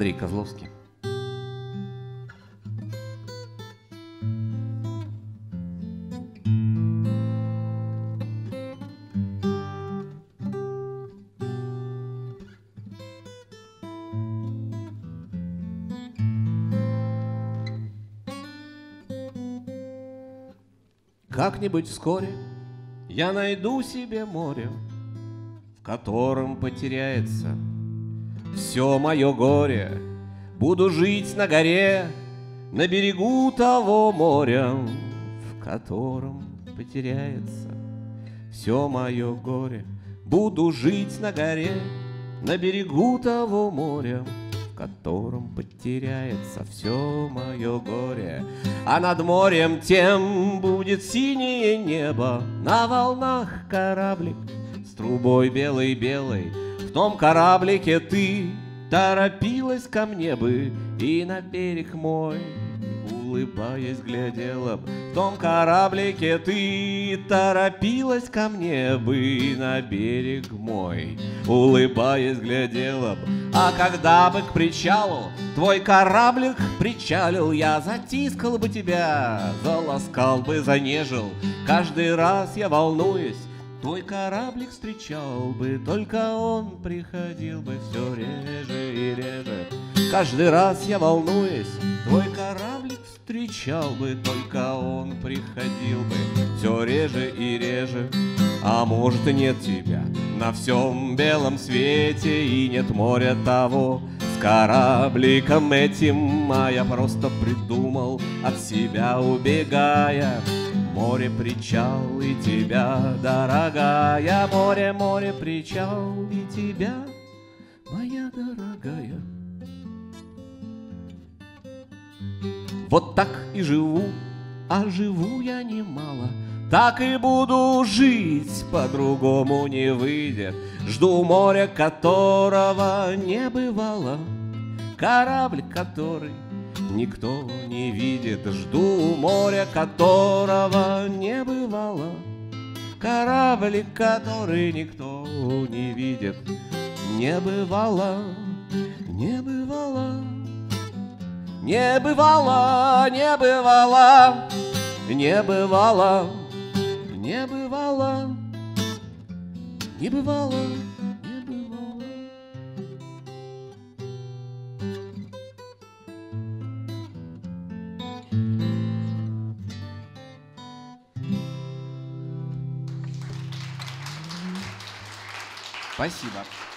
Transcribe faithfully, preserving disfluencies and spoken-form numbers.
Андрей Козловский. Как-нибудь вскоре я найду себе море, в котором потеряется все мое горе. Буду жить на горе, на берегу того моря, в котором потеряется все мое горе. Буду жить на горе, на берегу того моря, в котором потеряется все мое горе. А над морем тем будет синее небо, на волнах кораблик с трубой белой-белой. В том кораблике ты торопилась ко мне бы, и на берег мой, улыбаясь, глядела б. В том кораблике ты торопилась ко мне бы, и на берег мой, улыбаясь, глядела б. А когда бы к причалу твой кораблик причалил, я затискал бы тебя, заласкал бы, занежил. Каждый раз я волнуюсь, твой кораблик встречал бы, только он приходил бы все реже и реже. Каждый раз я волнуюсь, твой кораблик встречал бы, только он приходил бы все реже и реже. А может, и нет тебя на всем белом свете, и нет моря того с корабликом этим, а я просто придумал, от себя убегая. Море, причал и тебя, дорогая, море, море, причал и тебя, моя дорогая. Вот так и живу, а живу я немало, так и буду жить, по-другому не выйдет. Жду моря, которого не бывало, корабль, который никто не видит. Жду моря, которого не бывало, корабль, который никто не видит. Не бывало, не бывало, не бывало, не бывало, не бывало, не бывало, не бывало, не бывало. Спасибо.